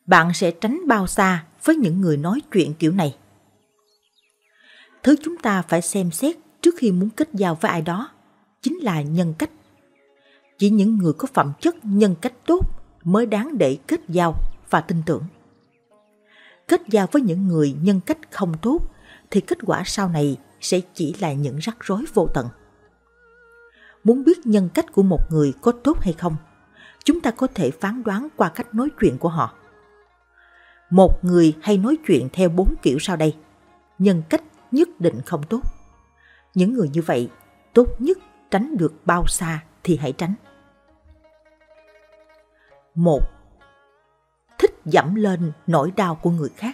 bạn sẽ tránh bao xa với những người nói chuyện kiểu này. Thứ chúng ta phải xem xét trước khi muốn kết giao với ai đó chính là nhân cách. Chỉ những người có phẩm chất nhân cách tốt mới đáng để kết giao và tin tưởng. Kết giao với những người nhân cách không tốt thì kết quả sau này sẽ chỉ là những rắc rối vô tận. Muốn biết nhân cách của một người có tốt hay không, chúng ta có thể phán đoán qua cách nói chuyện của họ. Một người hay nói chuyện theo 4 kiểu sau đây, nhân cách nhất định không tốt. Những người như vậy, tốt nhất tránh được bao xa thì hãy tránh. 1. Thích dẫm lên nỗi đau của người khác.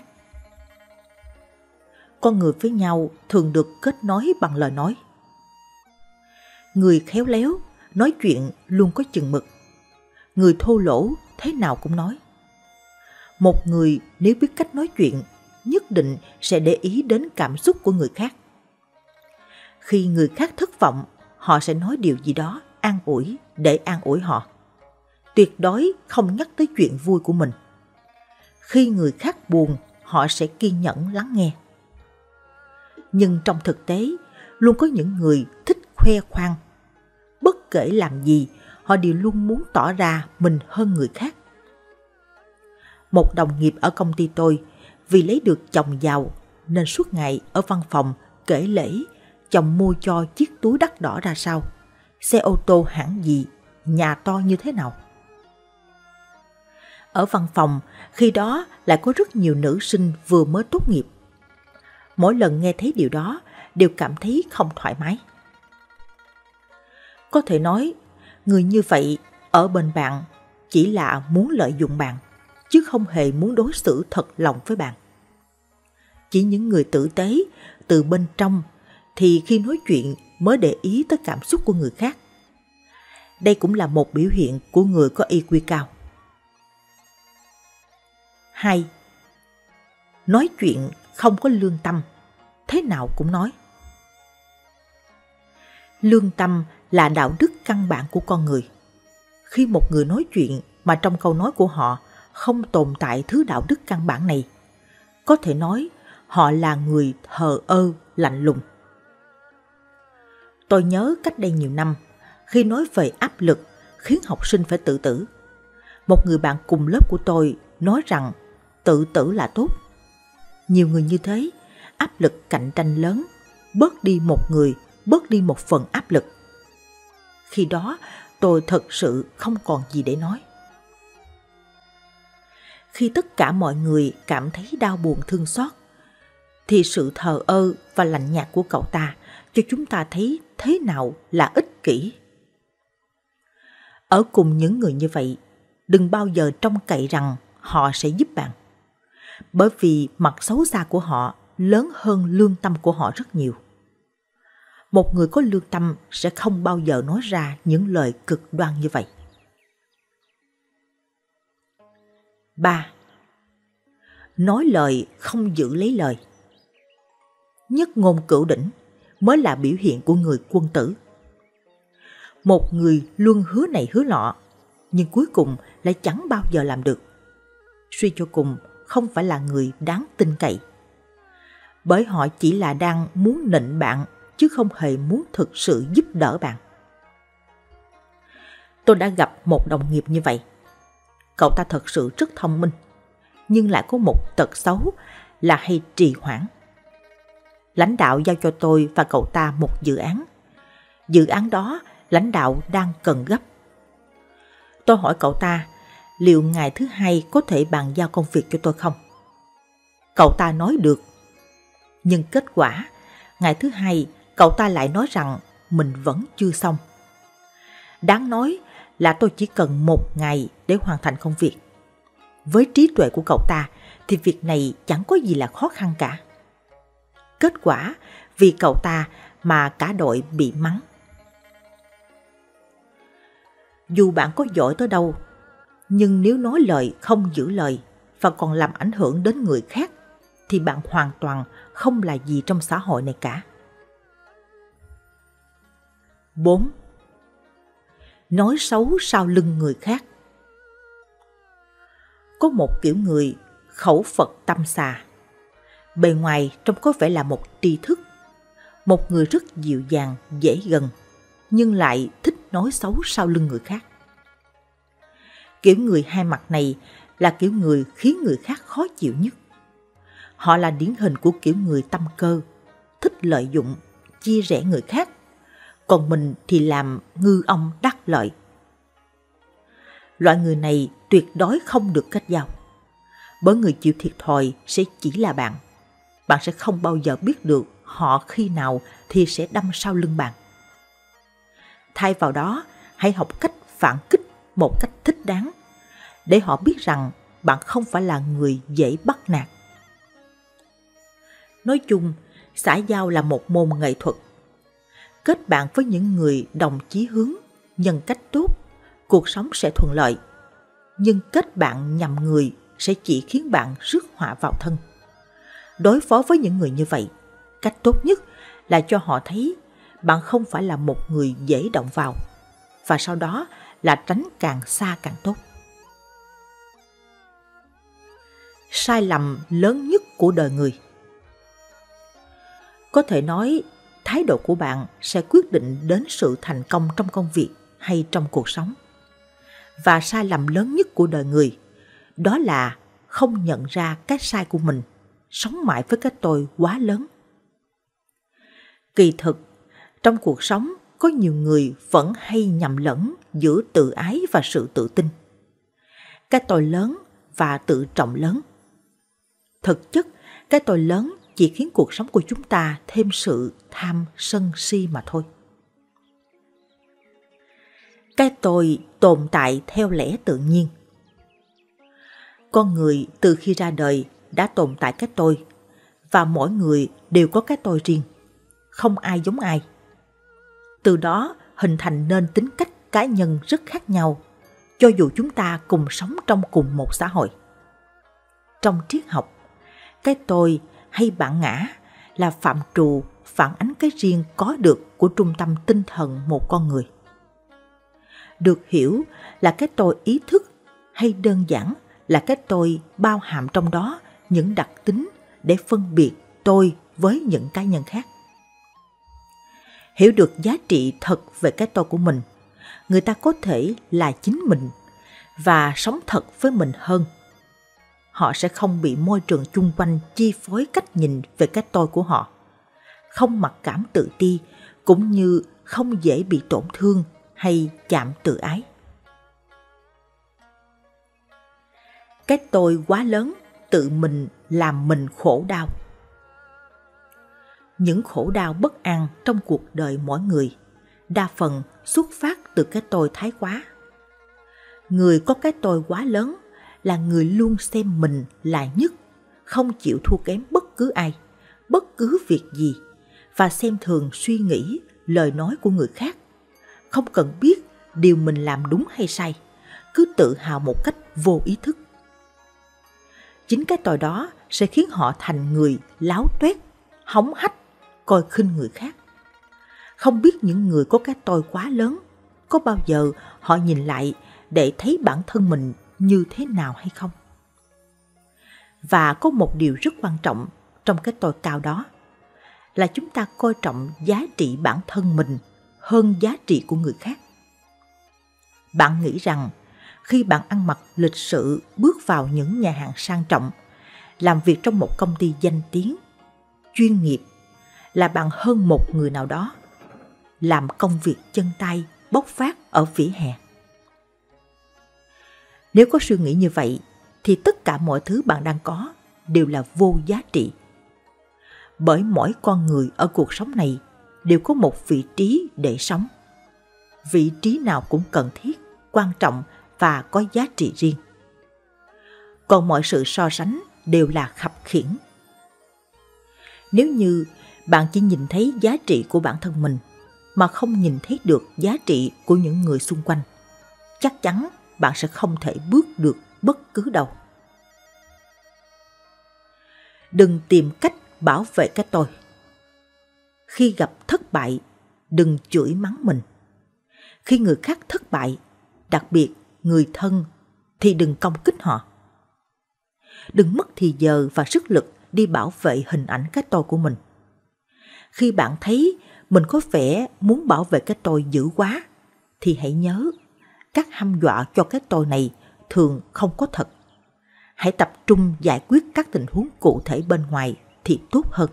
Con người với nhau thường được kết nối bằng lời nói. Người khéo léo, nói chuyện luôn có chừng mực. Người thô lỗ thế nào cũng nói. Một người nếu biết cách nói chuyện, nhất định sẽ để ý đến cảm xúc của người khác. Khi người khác thất vọng, họ sẽ nói điều gì đó an ủi để an ủi họ. Tuyệt đối không nhắc tới chuyện vui của mình. Khi người khác buồn, họ sẽ kiên nhẫn lắng nghe. Nhưng trong thực tế, luôn có những người thích khoe khoang. Bất kể làm gì, họ đều luôn muốn tỏ ra mình hơn người khác. Một đồng nghiệp ở công ty tôi, vì lấy được chồng giàu nên suốt ngày ở văn phòng kể lể chồng mua cho chiếc túi đắt đỏ ra sao, xe ô tô hãng gì, nhà to như thế nào. Ở văn phòng, khi đó lại có rất nhiều nữ sinh vừa mới tốt nghiệp. Mỗi lần nghe thấy điều đó, đều cảm thấy không thoải mái. Có thể nói, người như vậy ở bên bạn chỉ là muốn lợi dụng bạn, chứ không hề muốn đối xử thật lòng với bạn. Chỉ những người tử tế, từ bên trong, thì khi nói chuyện mới để ý tới cảm xúc của người khác. Đây cũng là một biểu hiện của người có IQ cao. 2. Nói chuyện không có lương tâm, thế nào cũng nói. Lương tâm là đạo đức căn bản của con người. Khi một người nói chuyện mà trong câu nói của họ không tồn tại thứ đạo đức căn bản này, có thể nói họ là người thờ ơ, lạnh lùng. Tôi nhớ cách đây nhiều năm, khi nói về áp lực khiến học sinh phải tự tử, một người bạn cùng lớp của tôi nói rằng tự tử là tốt. Nhiều người như thế, áp lực cạnh tranh lớn, bớt đi một người, bớt đi một phần áp lực. Khi đó, tôi thật sự không còn gì để nói. Khi tất cả mọi người cảm thấy đau buồn thương xót, thì sự thờ ơ và lạnh nhạt của cậu ta cho chúng ta thấy thế nào là ích kỷ. Ở cùng những người như vậy, đừng bao giờ trông cậy rằng họ sẽ giúp bạn. Bởi vì mặt xấu xa của họ lớn hơn lương tâm của họ rất nhiều. Một người có lương tâm sẽ không bao giờ nói ra những lời cực đoan như vậy. 3. Nói lời không giữ lấy lời. Nhất ngôn cửu đỉnh mới là biểu hiện của người quân tử. Một người luôn hứa này hứa nọ, nhưng cuối cùng lại chẳng bao giờ làm được. Suy cho cùng, không phải là người đáng tin cậy. Bởi họ chỉ là đang muốn nịnh bạn, chứ không hề muốn thực sự giúp đỡ bạn. Tôi đã gặp một đồng nghiệp như vậy. Cậu ta thật sự rất thông minh, nhưng lại có một tật xấu là hay trì hoãn. Lãnh đạo giao cho tôi và cậu ta một dự án. Dự án đó lãnh đạo đang cần gấp. Tôi hỏi cậu ta liệu ngày thứ Hai có thể bàn giao công việc cho tôi không? Cậu ta nói được. Nhưng kết quả, ngày thứ Hai cậu ta lại nói rằng mình vẫn chưa xong. Đáng nói là tôi chỉ cần 1 ngày để hoàn thành công việc. Với trí tuệ của cậu ta thì việc này chẳng có gì là khó khăn cả. Kết quả vì cậu ta mà cả đội bị mắng. Dù bạn có giỏi tới đâu, nhưng nếu nói lời không giữ lời và còn làm ảnh hưởng đến người khác, thì bạn hoàn toàn không là gì trong xã hội này cả. 4. Nói xấu sau lưng người khác. Có một kiểu người khẩu Phật tâm xà, bề ngoài trông có vẻ là một tri thức, một người rất dịu dàng, dễ gần, nhưng lại thích nói xấu sau lưng người khác. Kiểu người hai mặt này là kiểu người khiến người khác khó chịu nhất. Họ là điển hình của kiểu người tâm cơ, thích lợi dụng, chia rẽ người khác, còn mình thì làm ngư ông đắc lợi. Loại người này tuyệt đối không được kết giao, bởi người chịu thiệt thòi sẽ chỉ là bạn. Bạn sẽ không bao giờ biết được họ khi nào thì sẽ đâm sau lưng bạn. Thay vào đó, hãy học cách phản kích một cách thích đáng, để họ biết rằng bạn không phải là người dễ bắt nạt. Nói chung, xã giao là một môn nghệ thuật. Kết bạn với những người đồng chí hướng, nhân cách tốt, cuộc sống sẽ thuận lợi. Nhưng kết bạn nhầm người sẽ chỉ khiến bạn rước họa vào thân. Đối phó với những người như vậy, cách tốt nhất là cho họ thấy bạn không phải là một người dễ động vào, và sau đó là tránh càng xa càng tốt. Sai lầm lớn nhất của đời người. Có thể nói, thái độ của bạn sẽ quyết định đến sự thành công trong công việc hay trong cuộc sống. Và sai lầm lớn nhất của đời người, đó là không nhận ra cái sai của mình, sống mãi với cái tôi quá lớn. Kỳ thực, trong cuộc sống có nhiều người vẫn hay nhầm lẫn giữa tự ái và sự tự tin, cái tôi lớn và tự trọng lớn. Thực chất, cái tôi lớn chỉ khiến cuộc sống của chúng ta thêm sự tham sân si mà thôi. Cái tôi tồn tại theo lẽ tự nhiên. Con người từ khi ra đời đã tồn tại cái tôi, và mỗi người đều có cái tôi riêng, không ai giống ai. Từ đó hình thành nên tính cách cá nhân rất khác nhau, cho dù chúng ta cùng sống trong cùng một xã hội. Trong triết học, cái tôi hay bản ngã là phạm trù phản ánh cái riêng có được của trung tâm tinh thần một con người. Được hiểu là cái tôi ý thức, hay đơn giản là cái tôi bao hàm trong đó những đặc tính để phân biệt tôi với những cá nhân khác. Hiểu được giá trị thật về cái tôi của mình, người ta có thể là chính mình và sống thật với mình hơn. Họ sẽ không bị môi trường chung quanh chi phối cách nhìn về cái tôi của họ, không mặc cảm tự ti, cũng như không dễ bị tổn thương hay chạm tự ái. Cái tôi quá lớn tự mình làm mình khổ đau. Những khổ đau bất an trong cuộc đời mỗi người đa phần xuất phát từ cái tôi thái quá. Người có cái tôi quá lớn là người luôn xem mình là nhất, không chịu thua kém bất cứ ai, bất cứ việc gì, và xem thường suy nghĩ, lời nói của người khác. Không cần biết điều mình làm đúng hay sai, cứ tự hào một cách vô ý thức. Chính cái tôi đó sẽ khiến họ thành người láo tuét, hống hách, coi khinh người khác. Không biết những người có cái tôi quá lớn, có bao giờ họ nhìn lại để thấy bản thân mình như thế nào hay không? Và có một điều rất quan trọng trong cái tôi cao đó, là chúng ta coi trọng giá trị bản thân mình hơn giá trị của người khác. Bạn nghĩ rằng khi bạn ăn mặc lịch sự bước vào những nhà hàng sang trọng, làm việc trong một công ty danh tiếng, chuyên nghiệp, là bạn hơn một người nào đó, làm công việc chân tay bốc phát ở vỉa hè. Nếu có suy nghĩ như vậy, thì tất cả mọi thứ bạn đang có đều là vô giá trị. Bởi mỗi con người ở cuộc sống này đều có một vị trí để sống. Vị trí nào cũng cần thiết, quan trọng và có giá trị riêng. Còn mọi sự so sánh đều là khập khiễng. Nếu như bạn chỉ nhìn thấy giá trị của bản thân mình mà không nhìn thấy được giá trị của những người xung quanh, chắc chắn bạn sẽ không thể bước được bất cứ đâu. Đừng tìm cách bảo vệ cái tôi. Khi gặp thất bại, đừng chửi mắng mình. Khi người khác thất bại, đặc biệt người thân, thì đừng công kích họ. Đừng mất thì giờ và sức lực đi bảo vệ hình ảnh cái tôi của mình. Khi bạn thấy mình có vẻ muốn bảo vệ cái tôi dữ quá, thì hãy nhớ, các hăm dọa cho cái tôi này thường không có thật. Hãy tập trung giải quyết các tình huống cụ thể bên ngoài thì tốt hơn.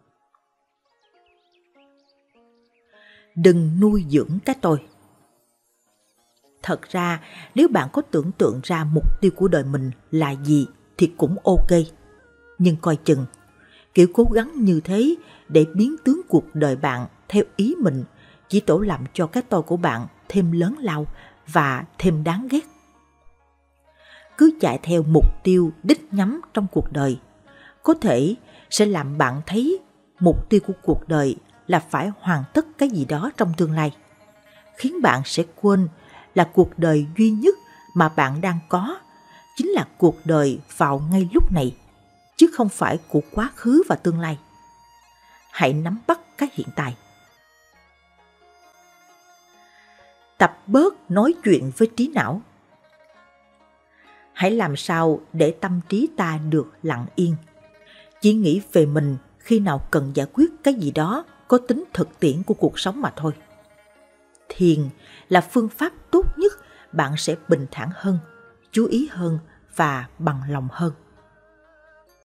Đừng nuôi dưỡng cái tôi. Thật ra, nếu bạn có tưởng tượng ra mục tiêu của đời mình là gì thì cũng ok. Nhưng coi chừng, kiểu cố gắng như thế để biến tướng cuộc đời bạn theo ý mình chỉ tổ làm cho cái tôi của bạn thêm lớn lao và thêm đáng ghét. Cứ chạy theo mục tiêu đích nhắm trong cuộc đời, có thể sẽ làm bạn thấy mục tiêu của cuộc đời là phải hoàn tất cái gì đó trong tương lai, khiến bạn sẽ quên là cuộc đời duy nhất mà bạn đang có chính là cuộc đời vào ngay lúc này, chứ không phải của quá khứ và tương lai. Hãy nắm bắt cái hiện tại. Tập bớt nói chuyện với trí não. Hãy làm sao để tâm trí ta được lặng yên, chỉ nghĩ về mình khi nào cần giải quyết cái gì đó có tính thực tiễn của cuộc sống mà thôi. Thiền là phương pháp tốt nhất bạn sẽ bình thản hơn, chú ý hơn và bằng lòng hơn.